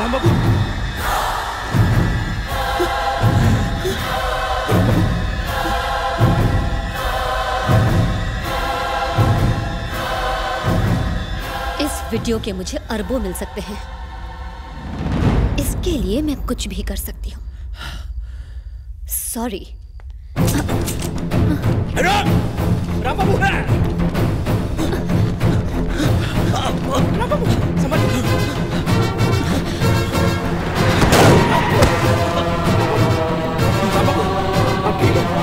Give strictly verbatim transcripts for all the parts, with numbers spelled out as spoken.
राम बाबू, इस वीडियो के मुझे अरबों मिल सकते हैं। इसके लिए मैं कुछ भी कर सकती हूँ। सॉरी। राम बाबू, राम बाबू, समझ राम बाबू, आप ठीक हो?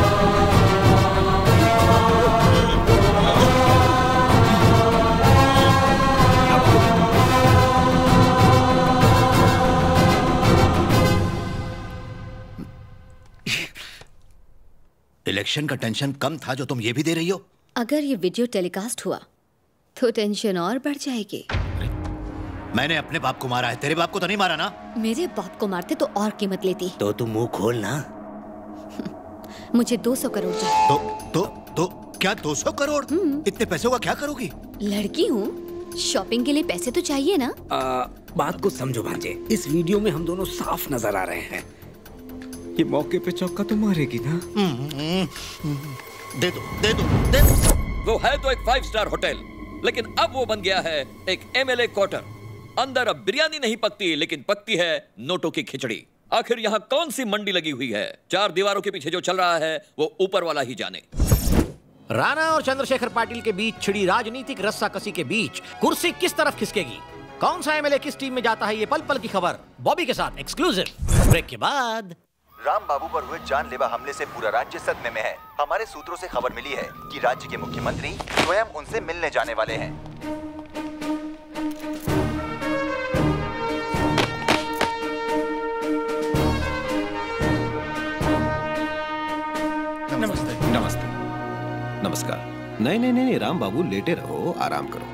इलेक्शन का टेंशन कम था जो तुम ये भी दे रही हो? अगर ये वीडियो टेलीकास्ट हुआ तो टेंशन और बढ़ जाएगी। मैंने अपने बाप को मारा है, तेरे बाप को तो नहीं मारा ना? मेरे बाप को मारते तो और कीमत लेती। तो तुम मुंह खोल ना। मुझे दो सौ करोड़ चाहिए। तो तो तो क्या दो सौ करोड़? इतने पैसों का क्या करोगी? लड़की हूँ, शॉपिंग के लिए पैसे तो चाहिए ना। आ, बात को समझो भांजे, इस वीडियो में हम दोनों साफ नजर आ रहे हैं। ये मौके पे चौका तो मारेगी ना? दे दो, दे दो, दे दो। वो है तो एक फाइव स्टार होटल, लेकिन अब वो बन गया है एक एमएलए क्वार्टर। अंदर अब बिरयानी नहीं पकती, लेकिन पकती है नोटों की खिचड़ी। आखिर यहाँ कौन सी मंडी लगी हुई है? चार दीवारों के पीछे जो चल रहा है वो ऊपर वाला ही जाने। राणा और चंद्रशेखर पाटिल के बीच छिड़ी राजनीतिक रस्साकसी के बीच कुर्सी किस तरफ खिसकेगी? कौन सा एमएलए किस टीम में जाता है, ये पल पल की खबर बॉबी के साथ एक्सक्लूसिव ब्रेक के बाद। राम बाबू पर हुए जानलेवा हमले से पूरा राज्य सदमे में है। हमारे सूत्रों से खबर मिली है कि राज्य के मुख्यमंत्री स्वयं उनसे मिलने जाने वाले हैं। नमस्ते। नमस्ते। नमस्कार। नहीं नहीं नहीं राम बाबू, लेटे रहो, आराम करो।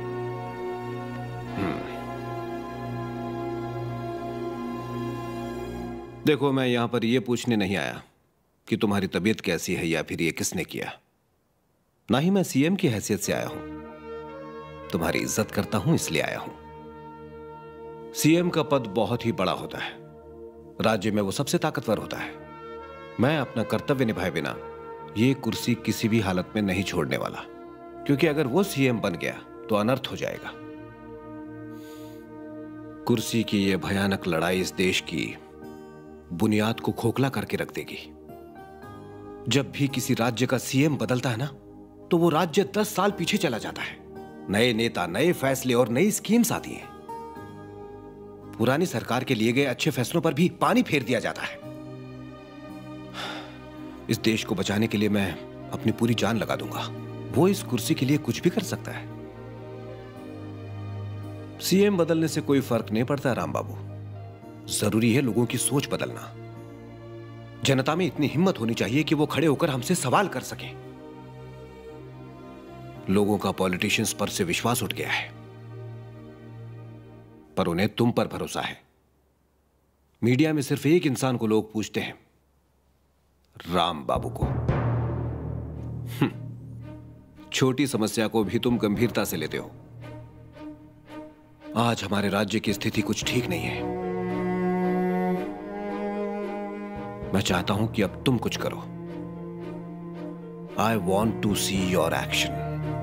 देखो, मैं यहां पर यह पूछने नहीं आया कि तुम्हारी तबीयत कैसी है या फिर ये किसने किया। ना ही मैं सीएम की हैसियत से आया हूं। तुम्हारी इज्जत करता हूं इसलिए आया हूं। सीएम का पद बहुत ही बड़ा होता है, राज्य में वो सबसे ताकतवर होता है। मैं अपना कर्तव्य निभाए बिना ये कुर्सी किसी भी हालत में नहीं छोड़ने वाला, क्योंकि अगर वो सीएम बन गया तो अनर्थ हो जाएगा। कुर्सी की ये भयानक लड़ाई इस देश की बुनियाद को खोखला करके रख देगी। जब भी किसी राज्य का सीएम बदलता है ना, तो वो राज्य दस साल पीछे चला जाता है। नए नेता, नए फैसले और नई स्कीम्स आती हैं। पुरानी सरकार के लिए गए अच्छे फैसलों पर भी पानी फेर दिया जाता है। इस देश को बचाने के लिए मैं अपनी पूरी जान लगा दूंगा। वो इस कुर्सी के लिए कुछ भी कर सकता है। सीएम बदलने से कोई फर्क नहीं पड़ता राम बाबू। जरूरी है लोगों की सोच बदलना। जनता में इतनी हिम्मत होनी चाहिए कि वो खड़े होकर हमसे सवाल कर सकें। लोगों का पॉलिटिशियंस पर से विश्वास उठ गया है, पर उन्हें तुम पर भरोसा है। मीडिया में सिर्फ एक इंसान को लोग पूछते हैं, राम बाबू को। छोटी समस्या को भी तुम गंभीरता से लेते हो। आज हमारे राज्य की स्थिति कुछ ठीक नहीं है। मैं चाहता हूं कि अब तुम कुछ करो। I want to see your action.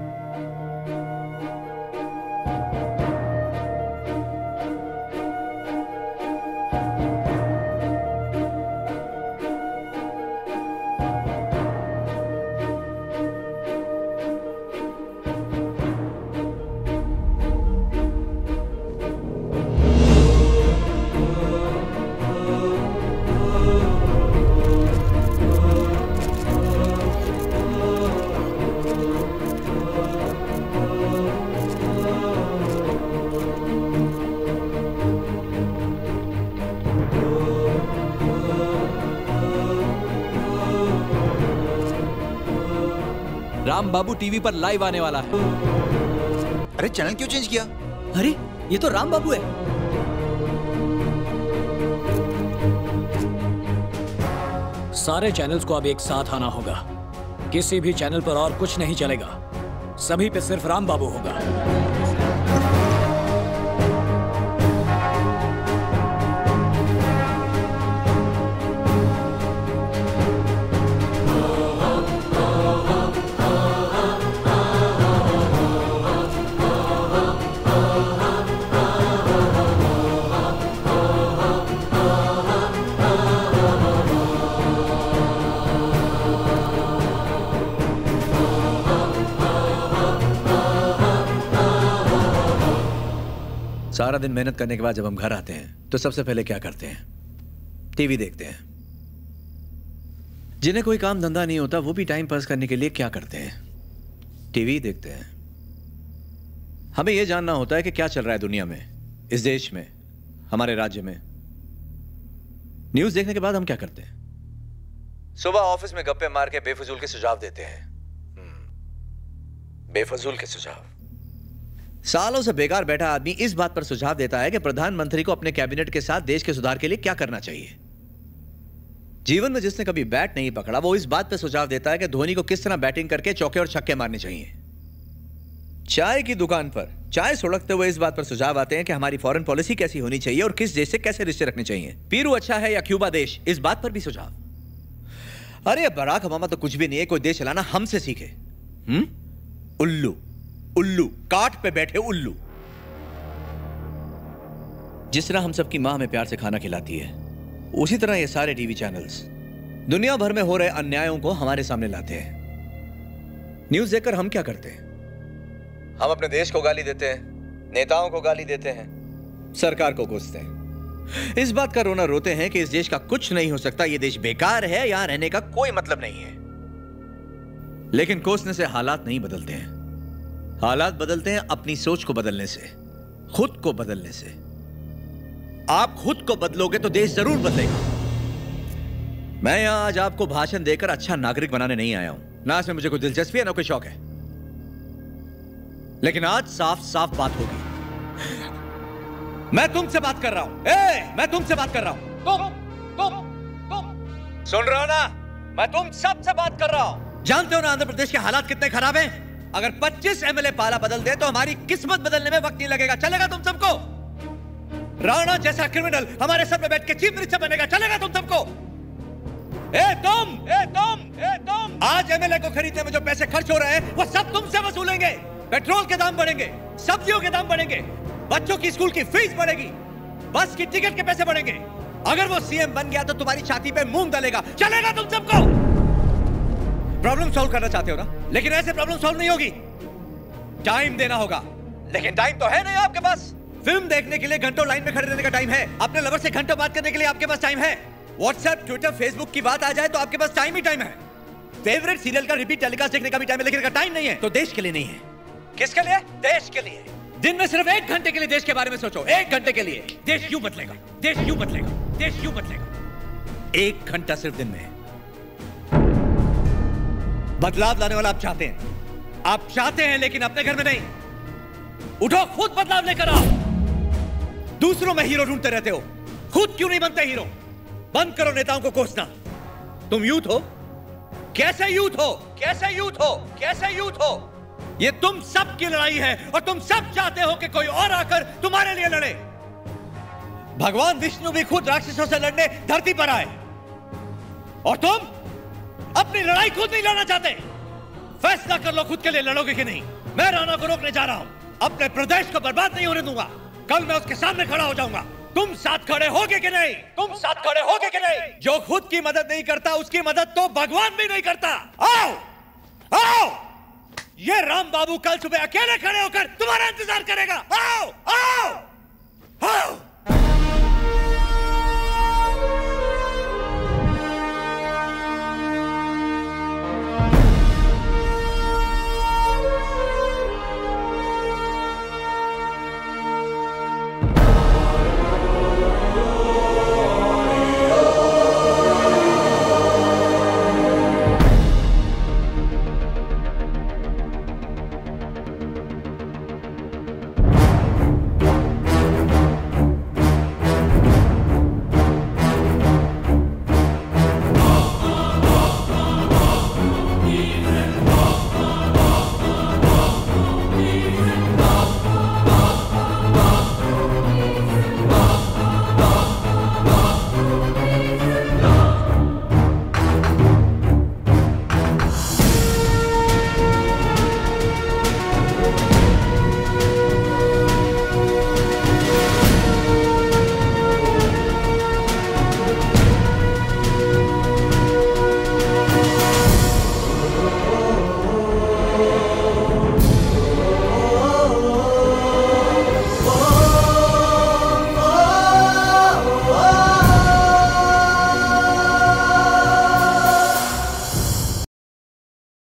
Ram Babu TV पर लाइव आने वाला है। अरे चैनल क्यों चेंज किया? अरे ये तो राम बाबू है। सारे चैनल्स को अब एक साथ आना होगा। किसी भी चैनल पर और कुछ नहीं चलेगा, सभी पे सिर्फ राम बाबू होगा। सारा दिन मेहनत करने के बाद जब हम घर आते हैं तो सबसे पहले क्या करते हैं? टीवी देखते हैं। जिन्हें कोई काम धंधा नहीं होता वो भी टाइम पास करने के लिए क्या करते हैं? टीवी देखते हैं। हमें यह जानना होता है कि क्या चल रहा है दुनिया में, इस देश में, हमारे राज्य में। न्यूज देखने के बाद हम क्या करते हैं? सुबह ऑफिस में गप्पे मार के बेफजूल के सुझाव देते हैं। बेफजूल के सुझाव। सालों से बेकार बैठा आदमी इस बात पर सुझाव देता है कि प्रधानमंत्री को अपने कैबिनेट के साथ देश के सुधार के लिए क्या करना चाहिए। जीवन में जिसने कभी बैट नहीं पकड़ा वो इस बात पर सुझाव देता है कि धोनी को किस तरह बैटिंग करके चौके और छक्के मारने चाहिए। चाय की दुकान पर चाय सुड़कते हुए इस बात पर सुझाव आते हैं कि हमारी फॉरेन पॉलिसी कैसी होनी चाहिए और किस देश से कैसे रिश्ते रखने चाहिए। पीरू अच्छा है या क्यूबा देश, इस बात पर भी सुझाव। अरे बराक ओबामा तो कुछ भी नहीं है, कोई देश चलाना हमसे सीखे। हम्म उल्लू उल्लू काट पे बैठे उल्लू। जिस तरह हम सबकी मां हमें प्यार से खाना खिलाती है, उसी तरह ये सारे टीवी चैनल्स दुनिया भर में हो रहे अन्यायों को हमारे सामने लाते हैं। न्यूज देखकर हम क्या करते हैं? हम अपने देश को गाली देते हैं, नेताओं को गाली देते हैं, सरकार को कोसते हैं। इस बात का रोना रोते हैं कि इस देश का कुछ नहीं हो सकता, यह देश बेकार है, यहां रहने का कोई मतलब नहीं है। लेकिन कोसने से हालात नहीं बदलते हैं। हालात बदलते हैं अपनी सोच को बदलने से, खुद को बदलने से। आप खुद को बदलोगे तो देश जरूर बदलेगा। मैं यहां आज आपको भाषण देकर अच्छा नागरिक बनाने नहीं आया हूं, ना इसमें मुझे कोई दिलचस्पी है ना कोई शौक है। लेकिन आज साफ साफ बात होगी। मैं तुमसे बात कर रहा हूं। ए, मैं तुमसे बात कर रहा हूं। तुम तुम तुम सुन रहे हो ना? मैं तुम सबसे बात कर रहा हूं। जानते हो ना आंध्र प्रदेश के हालात कितने खराब हैं? अगर पच्चीस एमएलए पाला बदल दे तो हमारी किस्मत बदलने में वक्त नहीं लगेगा। चलेगा तुम सबको? राणा जैसा क्रिमिनल हमारे सर पे बैठ के चीफ मिनिस्टर बनेगा। चलेगा तुम सबको? ए तुम ए तुम ए तुम आज एमएलए को खरीदने में जो पैसे खर्च हो रहे हैं वो सब तुमसे वसूलेंगे। पेट्रोल के दाम बढ़ेंगे, सब्जियों के दाम बढ़ेंगे, बच्चों की स्कूल की फीस बढ़ेगी, बस की टिकट के पैसे बढ़ेंगे। अगर वो सीएम बन गया तो तुम्हारी छाती पे मूंग डालेगा। चलेगा तुम सबको? प्रॉब्लम सॉल्व करना चाहते हो ना? लेकिन ऐसे प्रॉब्लम सॉल्व नहीं होगी। टाइम देना होगा। लेकिन टाइम तो है नहीं आपके पास। फिल्म देखने के लिए घंटों लाइन में खड़े रहने का टाइम है। अपने लवर से घंटों बात करने के लिए आपके पास टाइम है। व्हाट्सएप, ट्विटर, फेसबुक की बात आ जाए तो आपके पास टाइम ही टाइम है। फेवरेट सीरियल का रिपीट टेलीकास्ट देखने का भी टाइम है, लेकिन का टाइम नहीं है। तो देश के लिए नहीं है। किसके लिए? देश के लिए। दिन में सिर्फ एक घंटे के लिए देश के बारे में सोचो। एक घंटे के लिए। देश क्यों बदलेगा? देश क्यों बदलेगा? देश क्यों बदलेगा? एक घंटा सिर्फ दिन में। बदलाव लाने वाला आप चाहते हैं, आप चाहते हैं, लेकिन अपने घर में नहीं। उठो, खुद बदलाव लेकर आओ। दूसरों में हीरो ढूंढते रहते हो, खुद क्यों नहीं बनते हीरो? बंद करो नेताओं को कोसना। तुम यूथ हो? कैसे यूथ हो? कैसे यूथ हो? कैसे यूथ हो? ये तुम सब की लड़ाई है और तुम सब चाहते हो कि कोई और आकर तुम्हारे लिए लड़े। भगवान विष्णु भी खुद राक्षसों से लड़ने धरती पर आए और तुम अपनी लड़ाई खुद नहीं लड़ना चाहते। फैसला कर लो खुद के लिए लड़ोगे कि नहीं। मैं राणा को रोकने जा रहा हूं, अपने प्रदेश को बर्बाद नहीं होने दूंगा। कल मैं उसके सामने खड़ा हो जाऊंगा। तुम साथ खड़े होगे कि नहीं? तुम साथ खड़े होगे कि नहीं? जो खुद की मदद नहीं करता उसकी मदद तो भगवान भी नहीं करता। आओ आओ, ये राम बाबू कल सुबह अकेले खड़े होकर तुम्हारा इंतजार करेगा। आओ आओ आओ।